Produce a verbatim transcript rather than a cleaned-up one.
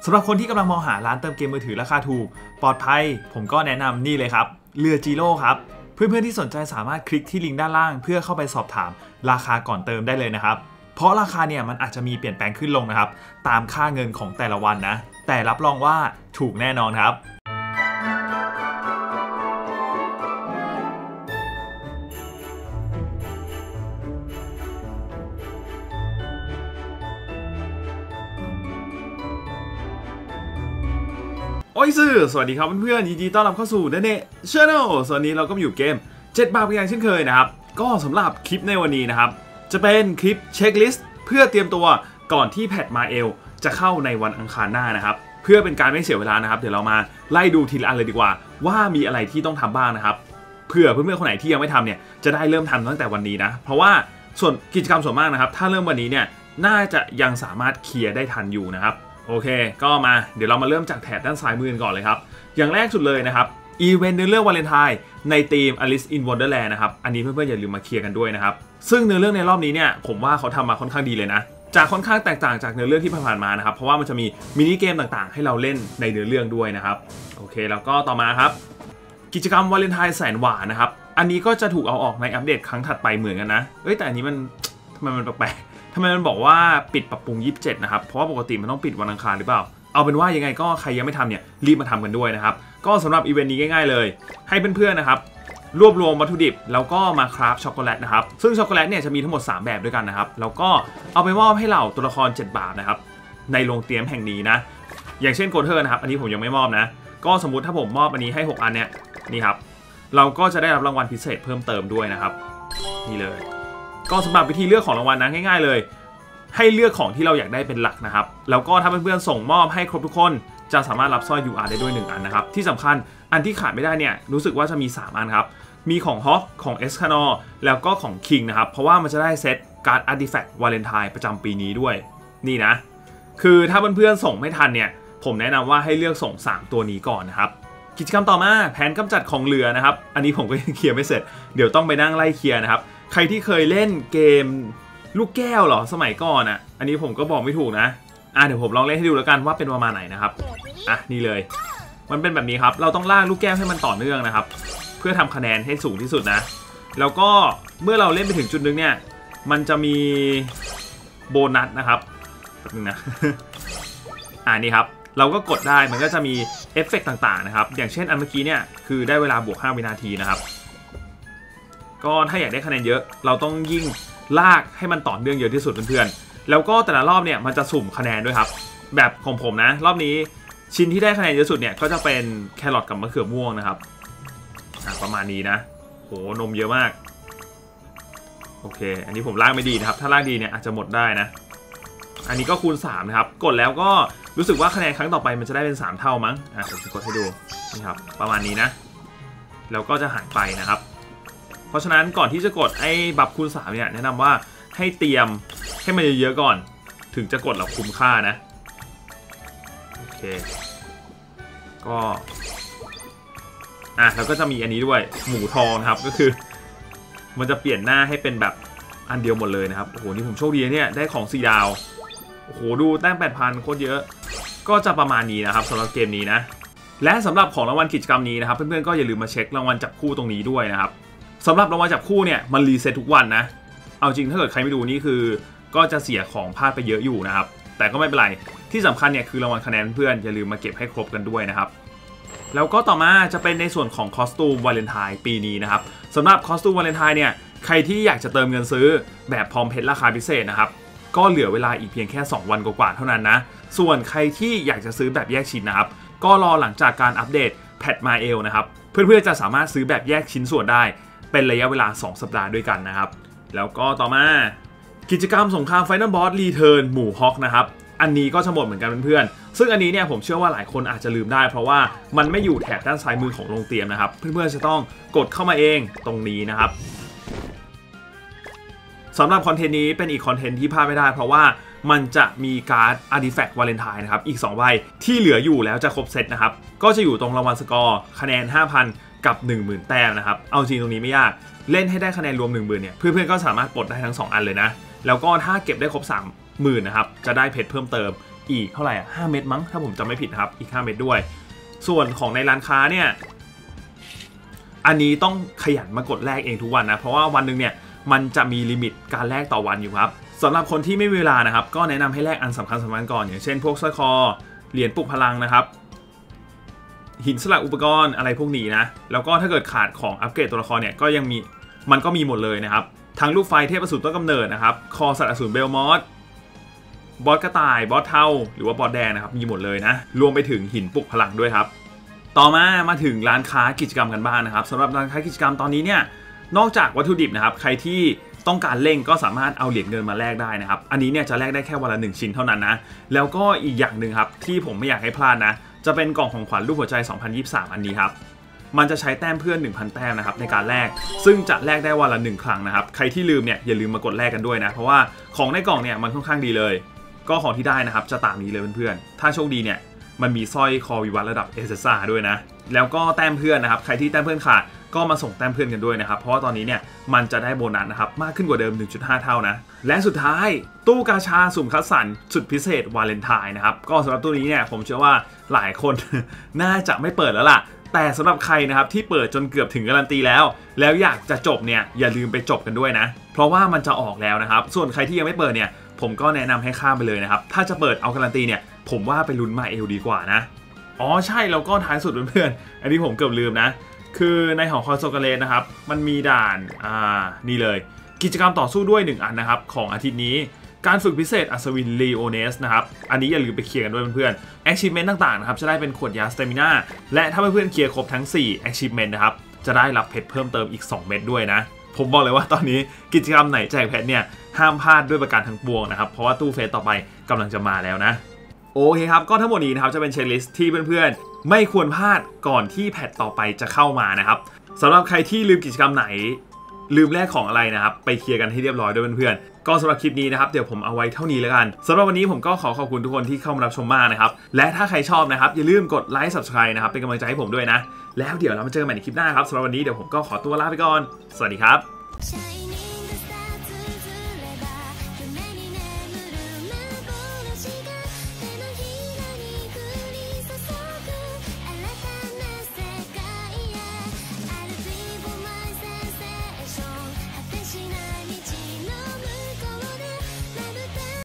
สำหรับคนที่กำลังมองหาร้านเติมเกมมือถือราคาถูกปลอดภัยผมก็แนะนำนี่เลยครับเรือจีโร่ครับเพื่อนๆที่สนใจสามารถคลิกที่ลิงก์ด้านล่างเพื่อเข้าไปสอบถามราคาก่อนเติมได้เลยนะครับเพราะราคาเนี่ยมันอาจจะมีเปลี่ยนแปลงขึ้นลงนะครับตามค่าเงินของแต่ละวันนะแต่รับรองว่าถูกแน่นอนครับโอ้ยซื่อสวัสดีครับเพื่อนๆยินดีต้อนรับเข้าสู่เดเน่ชาแนลส่วนนี้เราก็อยู่เกมเจ็ดบาทเพียงเช่นเคยนะครับก็สำหรับคลิปในวันนี้นะครับจะเป็นคลิปเช็คลิสต์เพื่อเตรียมตัวก่อนที่แพทมาเอลจะเข้าในวันอังคารหน้านะครับเพื่อเป็นการไม่เสียเวลานะครับเดี๋ยวเรามาไล่ดูทีละอันเลยดีกว่าว่ามีอะไรที่ต้องทำบ้างนะครับเพื่อเพื่อนๆคนไหนที่ยังไม่ทำเนี่ยจะได้เริ่มทำตั้งแต่วันนี้นะเพราะว่าส่วนกิจกรรมส่วนมากนะครับถ้าเริ่มวันนี้เนี่ยน่าจะยังสามารถเคลียร์ได้ทันอยู่นะครับโอเคก็มาเดี๋ยวเรามาเริ่มจากแถบด้านซ้ายมือก่อนเลยครับอย่างแรกสุดเลยนะครับอีเวนต์เนื้อเรื่องวาเลนไทน์ในธีม Alice in Wonderland นะครับอันนี้เพื่อนๆอย่าลืมมาเคลียร์กันด้วยนะครับซึ่งเนื้อเรื่องในรอบนี้เนี่ยผมว่าเขาทำมาค่อนข้างดีเลยนะจากค่อนข้างแตกต่างจากเนื้อเรื่องที่ผ่านมานะครับเพราะว่ามันจะมีมินิเกมต่างๆให้เราเล่นในเนื้อเรื่องด้วยนะครับโอเคแล้วก็ต่อมาครับกิจกรรมวาเลนไทน์แสนหวานนะครับอันนี้ก็จะถูกเอาออกในอัปเดตครั้งถัดไปเหมือนกันนะเอ้ยแต่อันนี้มันทำไมมันแปลกๆทำไมมันบอกว่าปิดปรับปรุงยี่สิบเจ็ดนะครับเพราะว่าปกติมันต้องปิดวันอังคารหรือเปล่าเอาเป็นว่ายังไงก็ใครยังไม่ทำเนี่ยรีบมาทำกันด้วยนะครับก็สำหรับอีเวนต์นี้ง่ายๆเลยให้เพื่อนๆนะครับรวบรวมวัตถุดิบแล้วก็มาคราฟช็อกโกแลตนะครับซึ่งช็อกโกแลตเนี่ยจะมีทั้งหมดสามแบบด้วยกันนะครับแล้วก็เอาไปมอบให้เหล่าตัวละครเจ็ดบาทนะครับในโรงเตรียมแห่งนี้นะอย่างเช่นโกเทอร์นะครับอันนี้ผมยังไม่มอบนะก็สมมุติถ้าผมมอบอันนี้ให้หกอันเนี่ยนี่ครับเราก็จะได้รับรางวัลพิเศษเพิ่มเติมด้วยนะครับนี่เลยก็สำหรับวิธีเลือกของรางวัลนะง่ายๆเลยให้เลือกของที่เราอยากได้เป็นหลักนะครับแล้วก็ถ้าเพื่อนๆส่งมอบให้ครบทุกคนจะสามารถรับสร้อย ยู อาร์ ได้ด้วยหนึ่งอันนะครับที่สำคัญอันที่ขาดไม่ได้เนี่ยรู้สึกว่าจะมีสามอันครับมีของฮอคของเอสคานอร์แล้วก็ของคิงนะครับเพราะว่ามันจะได้เซตการ์ดอาร์ติแฟกต์วาเลนไทน์ประจำปีนี้ด้วยนี่นะคือถ้าเพื่อนๆส่งไม่ทันเนี่ยผมแนะนำว่าให้เลือกส่งสามตัวนี้ก่อนนะครับกิจกรรมต่อมาแผนกำจัดของเหลือนะครับอันนี้ผมก็ยังเคลียร์ไม่เสร็จเดี๋ยวต้องไปนั่งไล่เคลียร์นะครับใครที่เคยเล่นเกมลูกแก้วเหรอสมัยก่อนอ่ะอันนี้ผมก็บอกไม่ถูกนะอ่ะเดี๋ยวผมลองเล่นให้ดูแล้วกันว่าเป็นประมาณไหนนะครับอ่ะนี่เลยมันเป็นแบบนี้ครับเราต้องลากลูกแก้วให้มันต่อเนื่องนะครับเพื่อทำคะแนนให้สูงที่สุดนะแล้วก็เมื่อเราเล่นไปถึงจุดนึงเนี่ยมันจะมีโบนัสนะครับแป๊บนึงนะ อ่านี่ครับเราก็กดได้มันก็จะมีเอฟเฟกต์ต่างๆนะครับอย่างเช่นอันเมื่อกี้เนี่ยคือได้เวลาบวกห้าวินาทีนะครับก็ถ้าอยากได้คะแนนเยอะเราต้องยิ่งลากให้มันต่อเนื่องเยอะที่สุดเพื่อนๆแล้วก็แต่ละรอบเนี่ยมันจะสุ่มคะแนนด้วยครับแบบของผมนะรอบนี้ชิ้นที่ได้คะแนนเยอะสุดเนี่ยก็จะเป็นแครอทกับมะเขือม่วงนะครับประมาณนี้นะโหนมเยอะมากโอเคอันนี้ผมลากไม่ดีนะครับถ้าลากดีเนี่ยอาจจะหมดได้นะอันนี้ก็คูณสามนะครับกดแล้วก็รู้สึกว่าคะแนนครั้งต่อไปมันจะได้เป็นสามเท่ามั้งอ่ะผมจะกดให้ดูนี่ครับประมาณนี้นะแล้วก็จะหายไปนะครับเพราะฉะนั้นก่อนที่จะกดไอ้บัฟคูณสามเนี่ยแนะนำว่าให้เตรียมให้มันเยอะๆก่อนถึงจะกดแล้วคุ้มค่านะโอเคก็อ่ะแล้วก็จะมีอันนี้ด้วยหมูทองนะครับก็คือมันจะเปลี่ยนหน้าให้เป็นแบบอันเดียวหมดเลยนะครับโอ้โหนี่ผมโชคดีเนี่ยได้ของสี่ดาวโอ้โหดูแต้ม แปดพัน โคตรเยอะก็จะประมาณนี้นะครับสำหรับเกมนี้นะและสำหรับของรางวัลกิจกรรมนี้นะครับเพื่อนๆก็อย่าลืมมาเช็ครางวัลจับคู่ตรงนี้ด้วยนะครับสำหรับรางวัลจับคู่เนี่ยมันรีเซ็ตทุกวันนะเอาจริงถ้าเกิดใครไม่ดูนี่คือก็จะเสียของพลาดไปเยอะอยู่นะครับแต่ก็ไม่เป็นไรที่สำคัญเนี่ยคือรางวัลคะแนนเพื่อนอย่าลืมมาเก็บให้ครบกันด้วยนะครับแล้วก็ต่อมาจะเป็นในส่วนของคอสตูมวาเลนไทน์ปีนี้นะครับสำหรับคอสตูมวาเลนไทน์เนี่ยใครที่อยากจะเติมเงินซื้อแบบพร้อมเพชรราคาพิเศษนะครับก็เหลือเวลาอีกเพียงแค่สองวันกว่าๆเท่านั้นนะส่วนใครที่อยากจะซื้อแบบแยกชิ้นนะครับก็รอหลังจากการอัปเดตแพทมาเอลนะครับเพื่อนๆจะสามารถซื้อแบบแยกชิ้นส่วนได้เป็นระยะเวลาสองสัปดาห์ด้วยกันนะครับแล้วก็ต่อมากิจกรรมสงคราม Final Boss Return หมู่ฮอกนะครับอันนี้ก็จะหมดเหมือนกันเพื่อนๆซึ่งอันนี้เนี่ยผมเชื่อว่าหลายคนอาจจะลืมได้เพราะว่ามันไม่อยู่แถบด้านซ้ายมือของโรงเตรียมนะครับเพื่อนๆจะต้องกดเข้ามาเองตรงนี้นะครับสำหรับคอนเทนต์นี้เป็นอีกคอนเทนต์ที่พลาดไม่ได้เพราะว่ามันจะมีการ์ด Artifact Valentine นะครับอีกสองใบที่เหลืออยู่แล้วจะครบเซตนะครับก็จะอยู่ตรงรางวัลสกอร์คะแนน ห้าพัน กับ หนึ่งหมื่น แต้มนะครับเอาจริงตรงนี้ไม่ยากเล่นให้ได้คะแนนรวม หนึ่งหมื่น เนี่ยเพื่อนๆก็สามารถปลดได้ทั้งสองอันเลยนะแล้วก็ถ้าเก็บได้ครบ สามหมื่น นะครับจะได้เพชรเพิ่มเติมอีกเท่าไหร่อ่ะห้าเม็ดมั้งถ้าผมจำไม่ผิดนะครับอีกห้าเม็ดด้วยส่วนของในร้านค้าเนี่ยอันนี้ต้องขยันมากดแลกเองทุกวันนะเพราะว่าวันหนึ่งเนี่ยมันจะมีลิมิตการแลกต่อวันอยู่ครับสำหรับคนที่ไม่มีเวลานะครับก็แนะนำให้แลกอันสำคัญสำคัญก่อนอย่างเช่นพวกสร้อยคอเหรียญปลุกพลังนะครับหินสลักอุปกรณ์อะไรพวกนี้นะแล้วก็ถ้าเกิดขาดของอัปเกรดตัวละครเนี่ยก็ยังมีมันก็มีหมดเลยนะครับทั้งลูกไฟเทพอสูรต้นกำเนิดนะครับคอสัตว์อสูรเบลมอสบอสกระต่ายบอสเทาหรือว่าบอสแดงนะครับมีหมดเลยนะรวมไปถึงหินปลุกพลังด้วยครับต่อมามาถึงร้านค้ากิจกรรมกันบ้าง น, นะครับสำหรับร้านค้ากิจกรรมตอนนี้เนี่ยนอกจากวัตถุดิบนะครับใครที่ต้องการเร่งก็สามารถเอาเหรียญเงินมาแลกได้นะครับอันนี้เนี่ยจะแลกได้แค่วันละหนึ่งชิ้นเท่านั้นนะแล้วก็อีกอย่างหนึ่งครับที่ผมไม่อยากให้พลาดนะจะเป็นกล่องของขวัญรูปหัวใจสองพันยี่สิบสามอันนี้ครับมันจะใช้แต้มเพื่อน หนึ่งพัน แต้มนะครับในการแลกซึ่งจะแลกได้วันละหนึ่งครั้งนะครับใครที่ลืมเนี่ยอย่าลืมมากดแลกกันด้วยนะเพราะว่าของในกล่องเนี่ยมันค่อนข้างดีเลยก็ของที่ได้นะครับจะตามนี้เลยเพื่อนๆถ้าโชคดีเนี่ยมันมีสร้อยคอวิวัฒน์ระดับเอเซซ่าด้วยนะแล้วก็แต้มเพื่อนนะครับใครที่แต้มเพื่อนขาดก็มาส่งแต้มเพื่อนกันด้วยนะครับเพราะว่าตอนนี้เนี่ยมันจะได้โบนัสนะครับมากขึ้นกว่าเดิม หนึ่งจุดห้า เท่านะและสุดท้ายตู้กาชาสุ่มคัดสรรสุดพิเศษวาเลนไทน์นะครับก็สำหรับตู้นี้เนี่ยผมเชื่อว่าหลายคน น่าจะไม่เปิดแล้วล่ะแต่สำหรับใครนะครับที่เปิดจนเกือบถึงการันตีแล้วแล้วอยากจะจบเนี่ยอย่าลืมไปจบกันด้วยนะเพราะว่ามันจะออกแล้วนะครับส่วนใครที่ยังไม่เปิดเนี่ยผมก็แนะนำให้ข้ามไปเลยนะครับถ้าจะเปิดเอาการันตีเนี่ยผมว่าไปลุ้นมาเอลดีกว่านะอ๋อใช่แล้วก็ท้ายสุดเพื่อนๆอันนี้ผมเกือบลืมนะคือในหอคอยโซกาเลสนะครับมันมีด่านอ่านี่เลยกิจกรรมต่อสู้ด้วยหนึ่งอันนะครับของอาทิตย์นี้การฝึกพิเศษอัศวินลีโอเนสนะครับอันนี้อย่าลืมไปเคลียร์กันด้วยเพื่อนๆ achievement ต่างๆนะครับจะได้เป็นขวดยาสเตมิน่าและถ้าเพื่อนๆเคลียร์ครบทั้งสี่ achievement นะครับจะได้รับเพชรเพิ่มเติมอีกสองเม็ดด้วยนะผมบอกเลยว่าตอนนี้กิจกรรมไหนแจกเพชรเนี่ยห้ามพลาดด้วยประการทั้งปวงนะครับเพราะว่าตู้เฟสต่อไปกำลังจะมาแล้วนะโอเคครับก็ทั้งหมดนี้นะครับจะเป็นเช็คลิสต์ที่เพื่อนๆไม่ควรพลาดก่อนที่แพทต่อไปจะเข้ามานะครับสำหรับใครที่ลืมกิจกรรมไหนลืมแลกของอะไรนะครับไปเคลียร์กันให้เรียบร้อยด้วยเพื่อนๆก็สำหรับคลิปนี้นะครับเดี๋ยวผมเอาไว้เท่านี้แล้วกันสำหรับวันนี้ผมก็ขอขอบคุณทุกคนที่เข้ามารับชมมากนะครับและถ้าใครชอบนะครับอย่าลืมกดไลค์ ซับสไครบ์ นะครับเป็นกำลังใจให้ผมด้วยนะแล้วเดี๋ยวเรามาเจอกันใหม่ในคลิปหน้าครับสำหรับวันนี้เดี๋ยวผมก็ขอตัวลาไปก่อนสวัสดีครับ